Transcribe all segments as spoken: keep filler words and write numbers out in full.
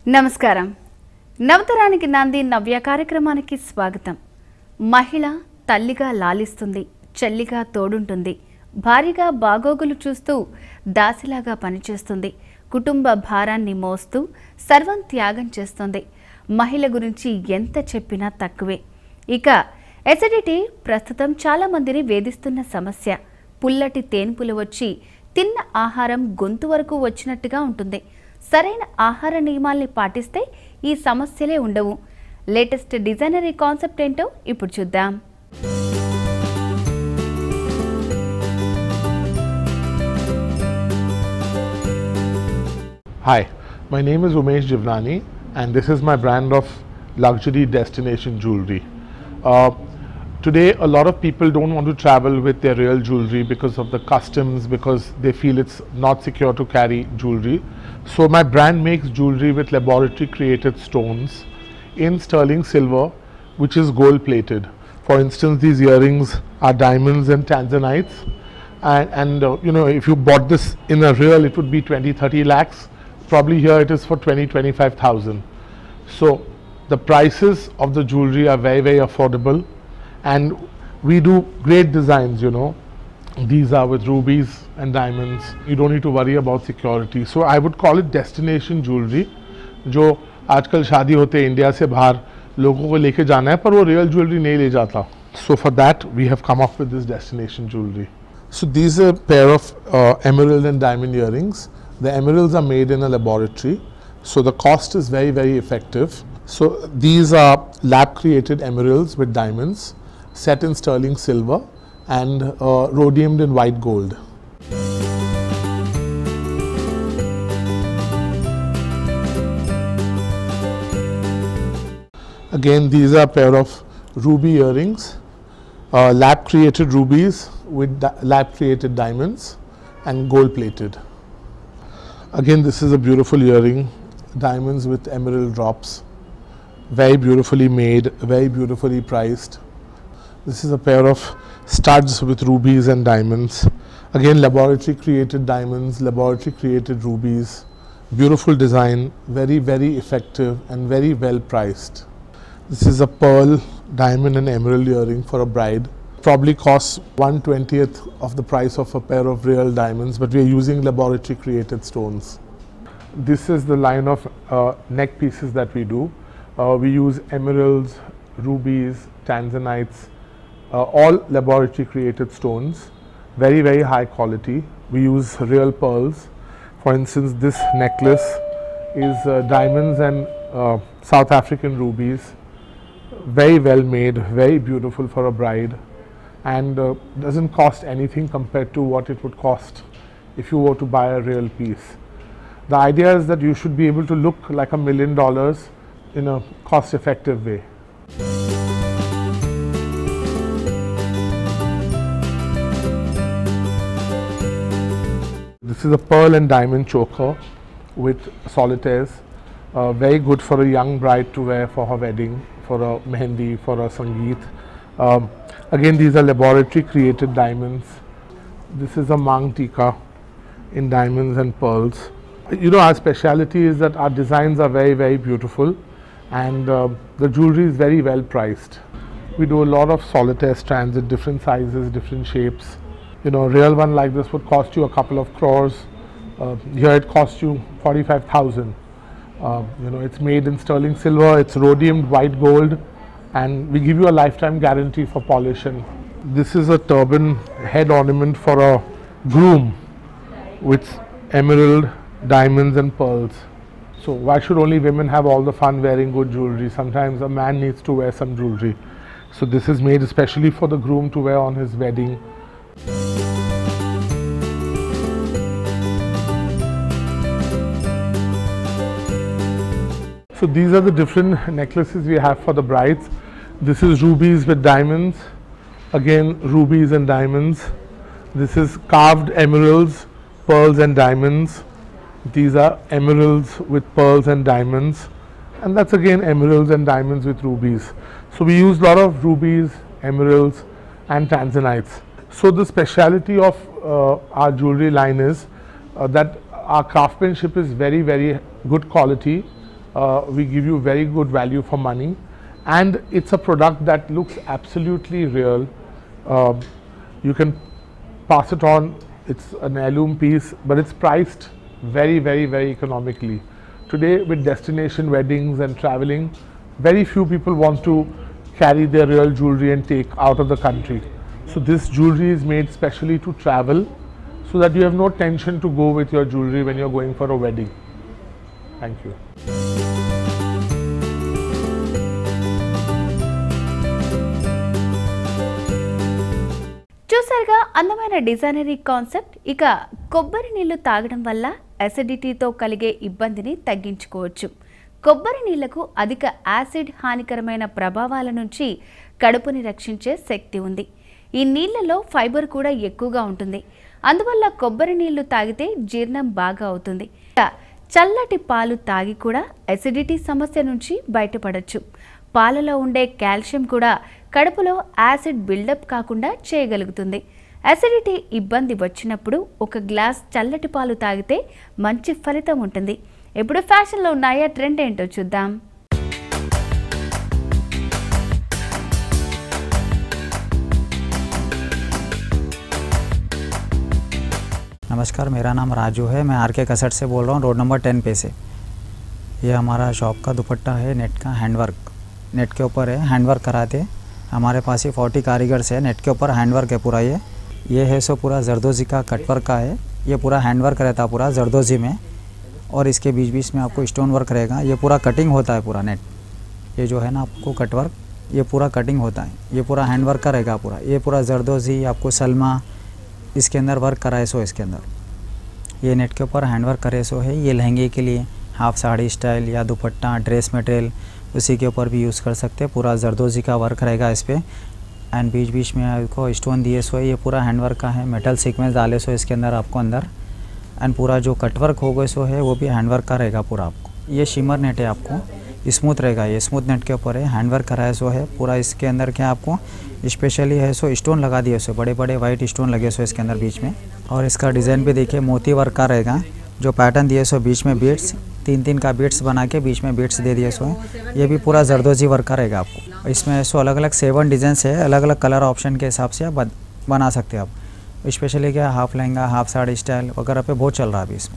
నమస్కారం. నవతరానికి నాంది నవ్య కార్యక్రమానికి స్వాగతం. మహిళ తల్లిగా లాలిస్తుంది, చెల్లిగా తోడుంటుంది, భారీగా బాగోగులు చూస్తూ దాసిలాగా పనిచేస్తుంది, కుటుంబ భారాన్ని మోస్తూ సర్వం త్యాగం చేస్తుంది. మహిళ గురించి ఎంత చెప్పినా తక్కువే. ఇక ఎసిడిటీ ప్రస్తుతం చాలా మందిని వేధిస్తున్న సమస్య. పుల్లటి తేన్పులు వచ్చి తిన్న ఆహారం గొంతు వరకు వచ్చినట్టుగా ఉంటుంది. సరైన ఆహార నియమాల్ని పాటిస్తే ఈ సమస్యలే ఉండవు. లేటెస్ట్ డిజైనరీ కాన్సెప్ట్ ఏంటో ఇప్పుడు చూద్దాం. Hi, my name is Umesh Jivnani and this is my brand of luxury destination jewelry. Uh, today a lot of people don't want to travel with their real jewelry because of the customs, because they feel it's not secure to carry jewelry. So my brand makes jewelry with laboratory created stones in sterling silver, which is gold plated. For instance, these earrings are diamonds and tanzanites, and, and uh, you know, if you bought this in a real, it would be twenty thirty lakhs. Probably here it is for twenty twenty-five thousand. So the prices of the jewelry are very very affordable, and we do great designs, you know. These are with rubies and diamonds. You don't need to worry about security. So I would call it destination jewelry. जो आजकल शादी होते हैं India से बाहर लोगों को लेके जाना है पर वो रियल ज्वेलरी नहीं ले जाता. So for that we have come up with this destination jewelry. So these are a pair of uh, emerald and diamond earrings. The emeralds are made in a laboratory, so the cost is very very effective. So these are lab created emeralds with diamonds set in sterling silver and uh, rhodiumed in white gold. Again, these are a pair of ruby earrings, uh, lab created rubies with lab created diamonds and gold plated. Again, this is a beautiful earring, diamonds with emerald drops, very beautifully made, very beautifully priced. This is a pair of studs with rubies and diamonds. Again, laboratory created diamonds, laboratory created rubies. Beautiful design, very very effective and very well priced. This is a pearl, diamond and emerald earring for a bride. Probably costs one twentieth of the price of a pair of real diamonds, but we are using laboratory created stones. This is the line of uh, neck pieces that we do. Uh, we use emeralds, rubies, tanzanites, uh, all laboratory created stones, very very high quality. We use real pearls. For instance, this necklace is uh, diamonds and uh, South African rubies, very well made, very beautiful for a bride, and uh, doesn't cost anything compared to what it would cost if you were to buy a real piece. The idea is that you should be able to look like a million dollars in a cost effective way. This is a pearl and diamond choker with solitaires, uh, very good for a young bride to wear for her wedding, for a mehendi, for a sangeet. Um, again, these are laboratory created diamonds. This is a mang tika in diamonds and pearls. You know, our speciality is that our designs are very very beautiful, and uh, the jewelry is very well priced. We do a lot of solitaire strands in different sizes, different shapes. You know, a real one like this would cost you a couple of crores. Uh, here it costs you forty-five thousand. Uh, you know, it's made in sterling silver, it's rhodiumed white gold, and we give you a lifetime guarantee for polish. And this is a turban head ornament for a groom with emerald, diamonds and pearls. So why should only women have all the fun wearing good jewelry? Sometimes a man needs to wear some jewelry. So this is made especially for the groom to wear on his wedding. So these are the different necklaces we have for the brides. This is rubies with diamonds, again rubies and diamonds. This is carved emeralds, pearls and diamonds. These are emeralds with pearls and diamonds, and that's again emeralds and diamonds with rubies. So we use a lot of rubies, emeralds and tanzanites. So the speciality of uh, our jewelry line is uh, that our craftsmanship is very very good quality. uh, we give you very good value for money, and it's a product that looks absolutely real. Uh, you can pass it on. It's an heirloom piece, but it's priced very, very, very economically. Today, with destination weddings and traveling, very few people want to carry their real jewelry and take out of the country. So this jewelry is made specially to travel, so that you have no tension to go with your jewelry when you're going for a wedding. Thank you. చూసారుగా అందమైన designery concept. ఇక కొబ్బరి నీళ్లు తాగడం వల్ల అసిడిటీతో కలిగే ఇబ్బందిని తగ్గించుకోవచ్చు. కొబ్బరి నీళ్లకు అధిక యాసిడ్ హానికరమైన ప్రభావాల నుంచి కడుపుని రక్షించే శక్తి ఉంది. ఈ నీళ్లలో ఫైబర్ కూడా ఎక్కువగా ఉంటుంది. అందువల్ల కొబ్బరి నీళ్లు తాగితే జీర్ణం బాగా అవుతుంది. చల్లటి పాలు తాగి కూడా అసిడిటీ సమస్య నుంచి బయటపడచ్చు. పాలలో ఉండే కాల్షియం కూడా కడుపులో యాసిడ్ బిల్డప్ కాకుండా చేయగలుగుతుంది. అసిడిటీ ఇబ్బంది వచ్చినప్పుడు ఒక గ్లాస్ చల్లటి పాలు తాగితే మంచి ఫలితం ఉంటుంది. ఇప్పుడు ఫ్యాషన్లో ఉన్నాయా ట్రెండ్ ఏంటో చూద్దాం. नमस्कार, मेरा नाम राजू है. मैं आर के कसट से बोल रहा हूँ, रोड नंबर टेन पे से. ये हमारा शॉप का दुपट्टा है, नेट का हैंडवर्क, नेट के ऊपर है, हैंडवर्क कराते. हमारे पास ही फोर्टी कारीगर्स है, नेट के ऊपर हैंडवर्क है पूरा. ये ये है सो पूरा जरदोजी का कटवर्क का है. ये पूरा हैंडवर्क रहता पूरा जरदोजी में, और इसके बीच बीच में आपको स्टोन वर्क रहेगा. ये पूरा कटिंग होता है पूरा नेट. ये जो है ना आपको कटवर्क, ये पूरा कटिंग होता है. ये पूरा हैंडवर्क का रहेगा पूरा. ये पूरा जरदोजी आपको सलमा इसके अंदर वर्क कराए सो. इसके अंदर ये नेट के ऊपर हैंडवर्क करे सो है. ये लहंगे के लिए हाफ साड़ी स्टाइल या दुपट्टा ड्रेस मटेरियल उसी के ऊपर भी यूज़ कर सकते हैं. पूरा जरदोजी का वर्क रहेगा इस पर, एंड बीच बीच में आपको स्टोन दिए सो है. ये पूरा हैंडवर्क का है. मेटल सीक्वेंस डाले सो इसके अंदर आपको अंदर, एंड पूरा जो कटवर्क हो गए सो है वो भी हैंडवर्क का रहेगा पूरा आपको. ये शिमर नेट है, आपको स्मूथ रहेगा. ये स्मूथ नेट के ऊपर है, हैंडवर्क कराया सो है पूरा. इसके अंदर क्या आपको स्पेशली है सो स्टोन लगा दिए सो, बड़े बड़े वाइट स्टोन लगे सो इसके अंदर बीच में. और इसका डिज़ाइन भी देखिए मोती वर्क का रहेगा. जो पैटर्न दिए सो बीच में बीट्स, तीन तीन का बीट्स बना के बीच में बीट्स दे दिए सो. ये भी पूरा जरदोजी वर्क का रहेगा आपको. इसमें सो अलग अलग सेवन डिज़ाइन है, अलग अलग कलर ऑप्शन के हिसाब से आप बना सकते हैं आप. स्पेशली क्या half lehenga, half sari style वगैरह पे बहुत चल रहा है अभी इसमें.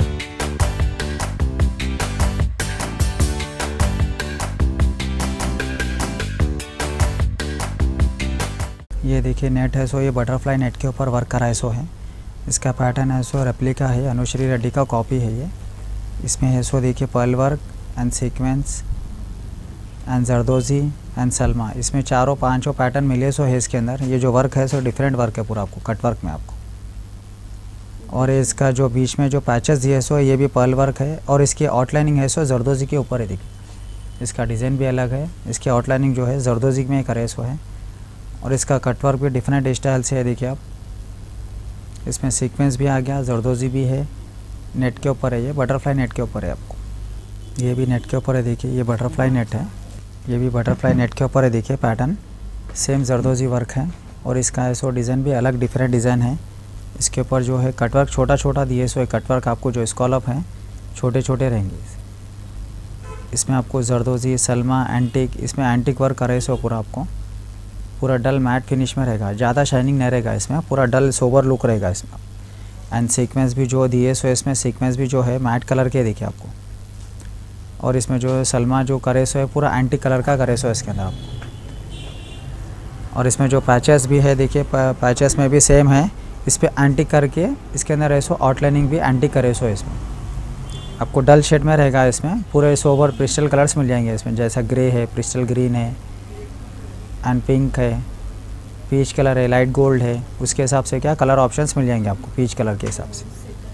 ये देखिए नेट है सो, ये बटरफ्लाई नेट के ऊपर वर्क कराए सो है. इसका पैटर्न है सो रेप्लिका है, अनुश्री रेड्डी का कॉपी है ये. इसमें है सो देखिए pearl work and sequence and zardozi and सलमा. इसमें चारों पांचों पैटर्न मिले सो है इसके अंदर. ये जो वर्क है सो डिफरेंट वर्क है पूरा आपको, कट वर्क में आपको. और इसका जो बीच में जो पैचेस दिए सो ये भी पर्ल वर्क है, और इसकी आउटलाइनिंग है सो जरदोजी के ऊपर है. देखिए इसका डिज़ाइन भी अलग है. इसकी आउटलाइनिंग जो है जरदोजी में करे सो है, और इसका कटवर्क भी डिफरेंट स्टाइल से है. देखिए आप, इसमें सीक्वेंस भी आ गया, जरदोजी भी है, नेट के ऊपर है. ये बटरफ्लाई नेट के ऊपर है आपको. ये भी नेट के ऊपर है. देखिए ये बटरफ्लाई नेट है, ये भी बटरफ्लाई नेट के ऊपर है. देखिए पैटर्न सेम जरदोजी वर्क है, और इसका है सो डिज़ाइन भी अलग डिफरेंट डिज़ाइन है. इसके ऊपर जो है कटवर्क छोटा छोटा दिए सो है. कटवर्क आपको जो स्कॉलप है छोटे छोटे रहेंगे. इसमें आपको जरदोजी, सलमा, एंटिक, इसमें एंटिक वर्क करे सो पूरा आपको. पूरा डल मैट फिनिश में रहेगा, ज़्यादा शाइनिंग नहीं रहेगा इसमें, पूरा डल सोबर लुक रहेगा इसमें. एंड सीक्वेंस भी जो दिए सो इसमें सीक्वेंस भी जो है मैट कलर के देखिए आपको. और इसमें जो है सलमा जो करे सो है पूरा एंटिक कलर का करे सो इसके अंदर आपको. और इसमें जो पैचेस भी है देखिए, पैचेस में भी सेम है. इस पर एंटिक करके इसके अंदर है सो आउटलाइनिंग भी एंटिक करे सो इसमें. आपको डल शेड में रहेगा इसमें. पूरे सोबर क्रिस्टल कलर्स मिल जाएंगे इसमें, जैसा ग्रे है, क्रिस्टल ग्रीन है, एंड पिंक है, पीच कलर है, लाइट गोल्ड है. उसके हिसाब से क्या कलर ऑप्शंस मिल जाएंगे आपको पीच कलर के हिसाब से.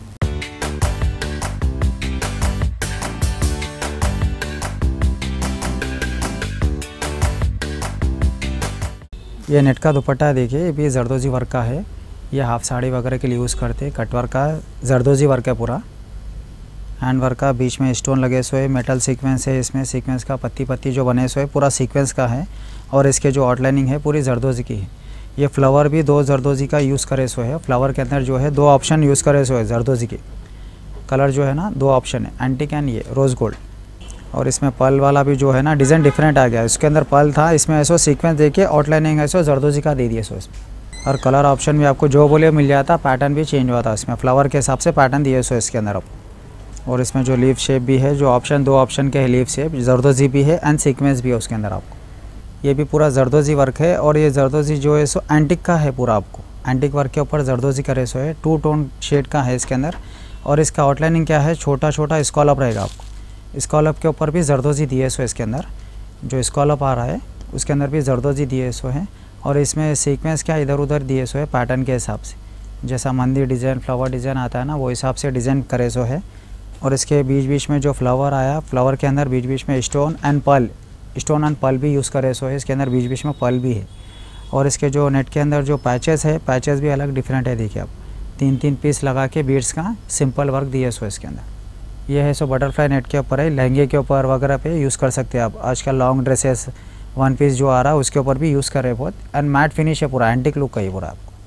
ये नेट का दुपट्टा देखिए, ये भी जरदोजी वर्क का है. ये हाफ साड़ी वगैरह के लिए यूज़ करते हैं. कटवर्क का जरदोजी वर्क है पूरा. हैंड वर्क का बीच में स्टोन लगे सो है. मेटल सीक्वेंस है इसमें. सीक्वेंस का पत्ती पत्ती जो बने सो है पूरा सीक्वेंस का है. और इसके जो आउटलाइनिंग है पूरी जरदोजी की है. ये फ्लावर भी दो जरदोजी का यूज़ करे सो है. फ्लावर के अंदर जो है दो ऑप्शन यूज़ करे सो है जरदोजी के. कलर जो है ना दो ऑप्शन है, एंटिक एंड ये रोज़ गोल्ड. और इसमें पर्ल वाला भी जो है ना डिज़ाइन डिफरेंट आ गया। इसके अंदर पर्ल था, इसमें ऐसा सीक्वेंस देखिए आउटलाइनिंग ऐसा जरदोजी का दे दिए सो इसमें। और कलर ऑप्शन भी आपको जो बोले मिल जाता, पैटर्न भी चेंज हुआ था इसमें, फ्लावर के हिसाब से पैटर्न दिए सो इसके अंदर आपको। और इसमें जो लीफ शेप भी है, जो ऑप्शन दो ऑप्शन के है लीफ शेप, जरदोजी भी है एंड सीक्वेंस भी है उसके अंदर आपको। ये भी पूरा जरदोजी वर्क है और ये जरदोजी जो है सो एंटिक का है पूरा, आपको एंटिक वर्क के ऊपर जरदोजी का रेसो है, टू टोन शेड का है इसके अंदर। और इसका आउटलाइनिंग क्या है, छोटा छोटा स्कॉलप रहेगा आपको। स्कॉलप के ऊपर भी जरदोजी दिए सो इसके अंदर, जो स्कॉलप आ रहा है उसके अंदर भी जरदोजी दिए सो है। और इसमें सीक्वेंस क्या इधर उधर दिए सो है पैटर्न के हिसाब से, जैसा मंदिर डिज़ाइन फ्लावर डिज़ाइन आता है ना, वो हिसाब से डिज़ाइन करे सो है। और इसके बीच बीच में जो फ्लावर आया, फ्लावर के अंदर बीच बीच में stone and pearl, stone and pearl भी यूज़ करे सो है। इसके अंदर बीच बीच में पर्ल भी है। और इसके जो नेट के अंदर जो पैचेस है, पैचेस भी अलग डिफरेंट है। देखिए आप तीन तीन पीस लगा के बीड्स का सिंपल वर्क दिए सो इसके अंदर। ये है सो बटरफ्लाई नेट के ऊपर है, लहंगे के ऊपर वगैरह पे यूज़ कर सकते हैं आप। आजकल लॉन्ग ड्रेसेस वन पीस जो आ रहा है उसके ऊपर भी यूज़ कर रहे हैं बहुत। एंड मैट फिनिश है पूरा, एंटिक लुक का ये पूरा आपको।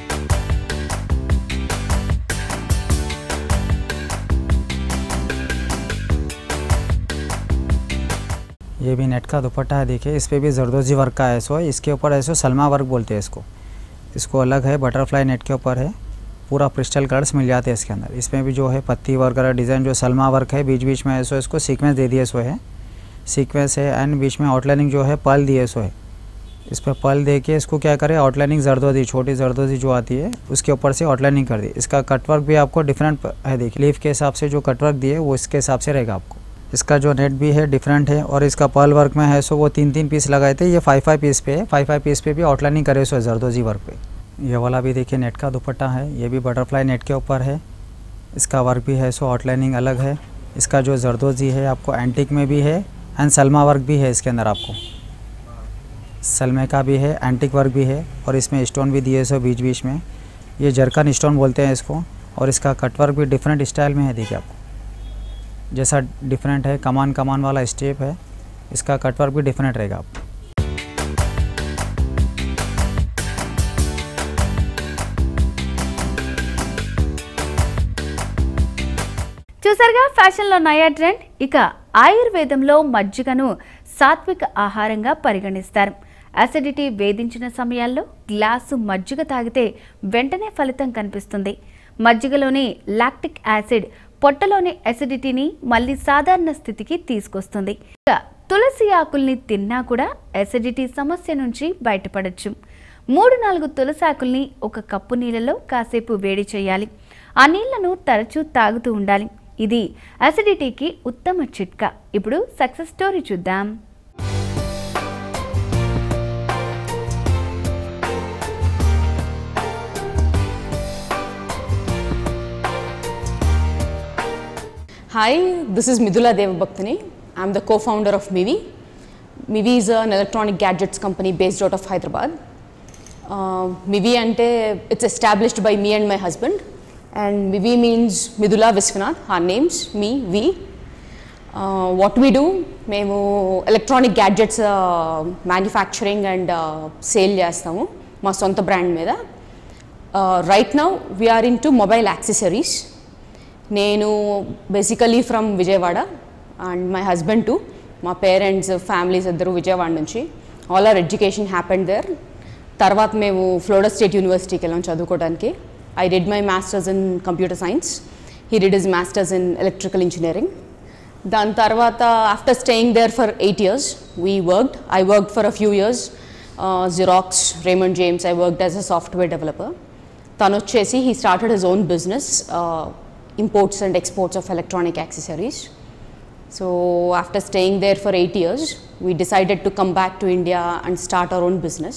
ये भी नेट का दुपट्टा है, देखिए इस पर भी जरदोजी वर्क का है सो। इसके ऊपर ऐसो सलमा वर्क बोलते हैं इसको। इसको अलग है, बटरफ्लाई नेट के ऊपर है, पूरा क्रिस्टल कलर्स मिल जाते हैं इसके अंदर। इसमें भी जो है पत्ती वर्क वगैरह डिज़ाइन जो सलमा वर्क है, बीच बीच में ऐसो इसको सीक्वेंस दे दिए सो है, सीक्वेंस है। एंड बीच में आउटलाइनिंग जो है पर्ल दिए सो है। इस पर पर्ल दे के इसको क्या करें, आउटलाइनिंग जरदोजी छोटी जरदोजी जो आती है उसके ऊपर से आउटलाइनिंग कर दी। इसका कटवर्क भी आपको डिफरेंट है, देखिए लीफ के हिसाब से जो कटवर्क दिए वो इसके हिसाब से रहेगा आपको। इसका जो नेट भी है डिफरेंट है। और इसका पर्ल वर्क में है सो वो तीन तीन पीस लगाए थे, ये फाइव फाइव पीस पे है, फाइव फाइव पीस पे भी आउटलाइनिंग करे सो है जरदोजी वर्क पे। ये वाला भी देखिए नेट का दुपट्टा है, ये भी बटरफ्लाई नेट के ऊपर है। इसका वर्क भी है सो आउटलाइनिंग अलग है। इसका जो जरदोजी है आपको एंटिक में भी है एंड सलमा वर्क भी है इसके अंदर, आपको सलमे का भी है, एंटिक वर्क भी है। और इसमें स्टोन भी दिए सो बीच बीच में, ये जरकन स्टोन बोलते हैं इसको। और इसका कटवर्क भी डिफरेंट स्टाइल में है, देखिए आपको जैसा डिफरेंट है, कमान कमान वाला स्टेप है। इसका कटवर्क भी डिफरेंट रहेगा आपको। చూసారుగా ఫ్యాషన్లో నయా ట్రెండ్. ఇక ఆయుర్వేదంలో మజ్జిగను సాత్విక ఆహారంగా పరిగణిస్తారు. అసిడిటీ వేధించిన సమయాల్లో గ్లాసు మజ్జిగ తాగితే వెంటనే ఫలితం కనిపిస్తుంది. మజ్జిగలోని లాక్టిక్ యాసిడ్ పొట్టలోని అసిడిటీని మళ్ళీ సాధారణ స్థితికి తీసుకొస్తుంది. ఇక తులసి ఆకుల్ని తిన్నా కూడా అసిడిటీ సమస్య నుంచి బయటపడొచ్చు. మూడు నాలుగు తులసి ఆకుల్ని ఒక కప్పు నీళ్ళలో కాసేపు వేడి చేయాలి. ఆ నీళ్లను తరచూ తాగుతూ ఉండాలి. ఇది అసిడిటీకి ఉత్తమ చిట్కా. ఇప్పుడు సక్సెస్ స్టోరీ చూద్దాం. Hi, this is Midula Devabhaktini. I am the co-founder of Mivi. Mivi is an electronic gadgets company based out of Hyderabad. Uh, Mivi ante it's established by me and my husband. And Mivi means Midula Viswanath, our names, me, we. Uh, what we do, మేము electronic gadgets uh, manufacturing and uh, sale చేస్తాము మా సొంత brand మీద. Right now we are into mobile accessories. నేను basically from Vijayawada and my husband too. మా parents families ఇద్దరు విజయవాడ నుంచి. All our education happened there. తర్వాత మేము ఫ్లోరిడా స్టేట్ యూనివర్సిటీకి వెళ్ళాం చదువుకోవడానికి. I did my masters in computer science. He did his masters in electrical engineering. Dan tarvata, after staying there for eight years, we worked. I worked for a few years. Uh, Xerox, Raymond James, I worked as a software developer. Tanu Chesi, he started his own business, uh, imports and exports of electronic accessories. So after staying there for eight years, we decided to come back to India and start our own business.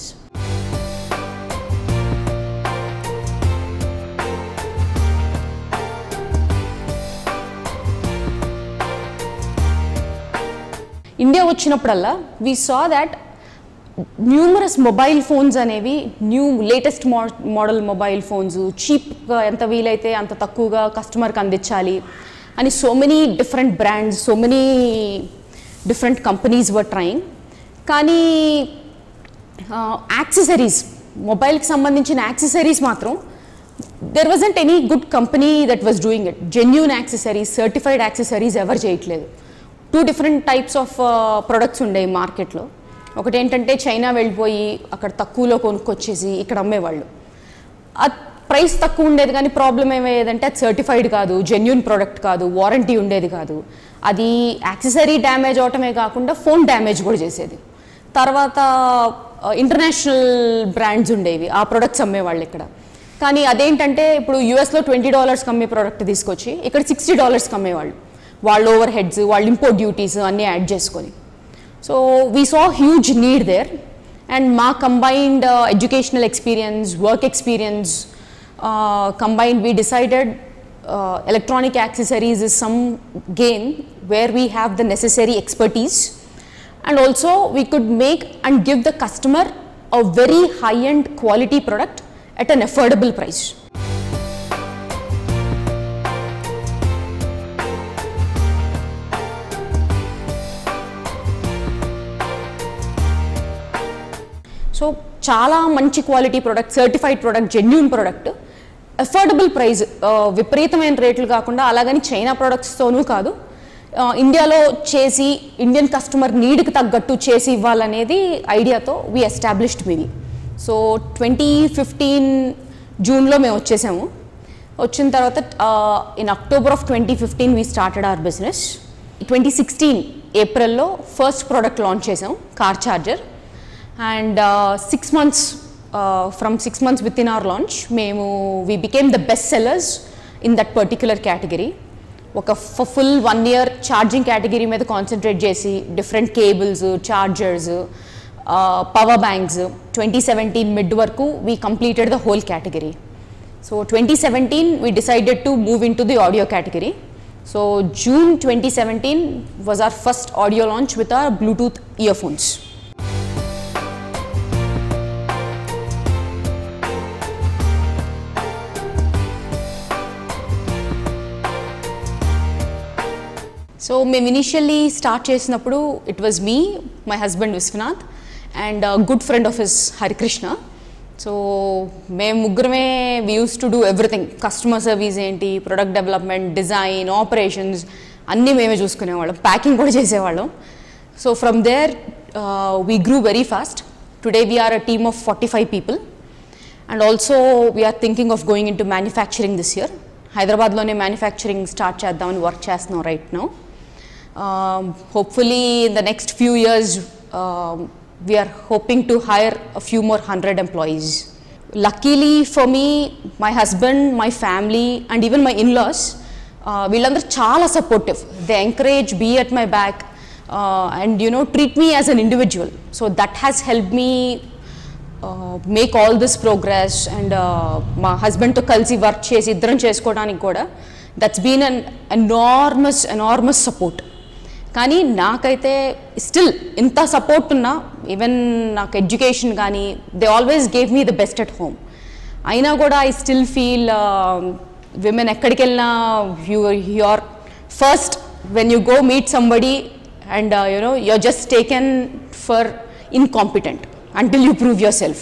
India వచ్చినప్పుడల్లా we saw that numerous mobile phones అనేవి new latest mo model mobile phones చీప్గా ఎంత వీలైతే అంత తక్కువగా కస్టమర్కి అందించాలి అని so many different brands, so many different companies were trying. కానీ యాక్సెసరీస్, మొబైల్కి సంబంధించిన యాక్సెసరీస్ మాత్రం there wasn't any good company that was doing it. Genuine accessories, certified accessories ఎవరు చేయట్లేదు. Two different types of products ఉండేవి మార్కెట్లో. ఒకటి ఏంటంటే చైనా వెళ్ళిపోయి అక్కడ తక్కువలో కొనుక్కొచ్చేసి ఇక్కడ అమ్మేవాళ్ళు. ఆ ప్రైస్ తక్కువ ఉండేది కానీ ప్రాబ్లం ఏమయ్యేదంటే అది సర్టిఫైడ్ కాదు, జెన్యూన్ ప్రోడక్ట్ కాదు, వారంటీ ఉండేది కాదు. అది యాక్సెసరీ డ్యామేజ్ అవటమే కాకుండా ఫోన్ డ్యామేజ్ కూడా చేసేది. తర్వాత ఇంటర్నేషనల్ బ్రాండ్స్ ఉండేవి, ఆ ప్రొడక్ట్స్ అమ్మేవాళ్ళు ఇక్కడ. కానీ అదేంటంటే ఇప్పుడు యూఎస్లో ట్వంటీ డాలర్స్కి అమ్మే ప్రోడక్ట్ తీసుకొచ్చి ఇక్కడ సిక్స్టీ డాలర్స్కి అమ్మేవాళ్ళు. వాళ్ళు ఓవర్ హెడ్స్, వాళ్ళు ఇంపోర్ట్ డ్యూటీస్ అన్నీ యాడ్ చేసుకొని. So we saw huge need there. And మా combined educational experience, work experience combined, we decided uh, electronic accessories is some game where we have the necessary expertise, and also we could make and give the customer a very high-end quality product at an affordable price. So చాలా మంచి quality product, certified product, genuine product, affordable price, విపరీతమైన రేట్లు కాకుండా, అలాగని China ప్రోడక్ట్స్తోనూ కాదు, ఇండియాలో చేసి Indian customer నీడ్కి తగ్గట్టు చేసి ఇవ్వాలనేది ఐడియాతో we established Mivi. So twenty fifteen జూన్లో మేము వచ్చేసాము. వచ్చిన తర్వాత in October of twenty fifteen we started our business. Twenty sixteen ఏప్రిల్లో ఫస్ట్ ప్రోడక్ట్ లాంచ్ చేసాం, car charger. And six months from six months within our launch మేము we became the best sellers in that particular category. ఒక full one year charging category మీద concentrate చేసి different cables, chargers, power banks twenty seventeen mid వరకు we completed the whole category. So twenty seventeen we decided to move into the audio category. So June twenty seventeen was our first audio launch with our Bluetooth earphones. So మేము initially start చేసినప్పుడు it was me, my husband Vishwanath and good friend of his Harikrishna. So మేము ముగ్గురమే we use to do everything. Customer service ఏంటి, product development, design, operations అన్నీ మేమే చూసుకునేవాళ్ళం, packing కూడా చేసేవాళ్ళం. So from there we grew very fast. Today we are a team of forty five people and also we're thinking of going into manufacturing this year. హైదరాబాద్లోనే manufacturing start చేద్దామని work చేస్తున్నాం right now. Um, hopefully in the next few years um, we are hoping to hire a few more hundred employees. Luckily for me, my husband, my family and even my in-laws, వీళ్ళందరూ చాలా supportive. They encourage, be at my back and you know treat me as an individual. So that has help me make all this progress. And మా హస్బెండ్తో కలిసి work చేసి ఇద్దరం చేసుకోవడానికి కూడా that's been an enormous enormous support. కానీ నాకైతే still ఇంత సపోర్ట్ ఉన్నా, ఈవెన్ నాకు ఎడ్యుకేషన్ కానీ they always gave me the best at home. అయినా కూడా ఐ స్టిల్ ఫీల్ విమెన్ ఎక్కడికి వెళ్ళినా you you're first when you go meet somebody and you know you're just taken for incompetent until you prove yourself.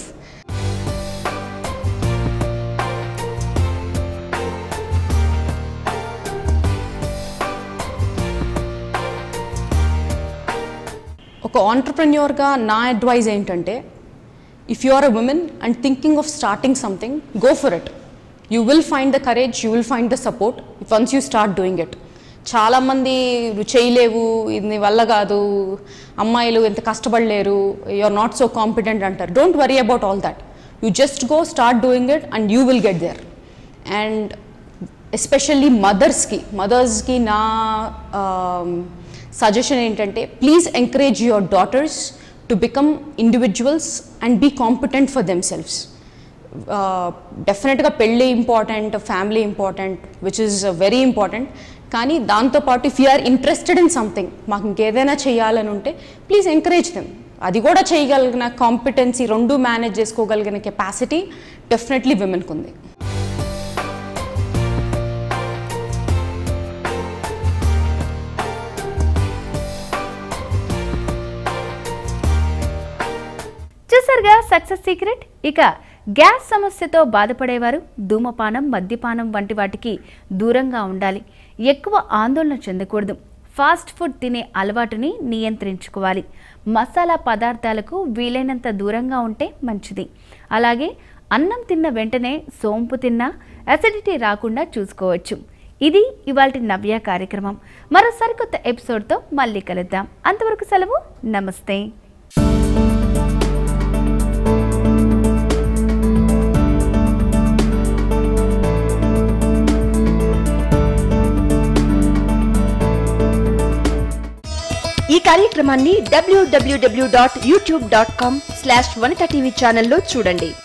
ఒక ఆంటర్ప్రెన్యూర్గా నా advice ఏంటంటే, if you are a woman and thinking of starting something, go for it. You will find the courage, you will find the support once you start doing it. చాలామంది చేయలేవు, ఇది నీ వల్ల కాదు, అమ్మాయిలు ఎంత కష్టపడలేరు, you are not so competent అంటారు. Don't worry about all that. You just go start doing it and you will get there. And especially మదర్స్కి మదర్స్కి నా సజెషన్ ఏంటంటే, please encourage your daughters to become individuals and be competent for themselves. డెఫినెట్గా పెళ్ళి important, family important, which is very important. కానీ దాంతోపాటు if you are interested in something, మాకు ఇంకేదైనా చేయాలని ఉంటే ప్లీజ్ ఎంకరేజ్ దెమ్. అది కూడా చేయగలిగిన కాంపిటెన్సీ, రెండు మేనేజ్ చేసుకోగలిగిన కెపాసిటీ డెఫినెట్లీ విమెన్కి ఉంది. చూసారుగా సక్సెస్ సీక్రెట్. ఇక గ్యాస్ సమస్యతో బాధపడేవారు ధూమపానం, మద్యపానం వంటి వాటికి దూరంగా ఉండాలి. ఎక్కువ ఆందోళన చెందకూడదు. ఫాస్ట్ ఫుడ్ తినే అలవాటుని నియంత్రించుకోవాలి. మసాలా పదార్థాలకు వీలైనంత దూరంగా ఉంటే మంచిది. అలాగే అన్నం తిన్న వెంటనే సోంపు తిన్నా అసిడిటీ రాకుండా చూసుకోవచ్చు. ఇది ఇవాల్టి నవ్య కార్యక్రమం. మరో సరికొత్త ఎపిసోడ్తో మళ్ళీ కలుద్దాం. అంతవరకు సెలవు. నమస్తే. ఈ కార్యక్రమాన్ని W W W dot YouTube dot com slash Vanitha TV ఛానల్లో చూడండి.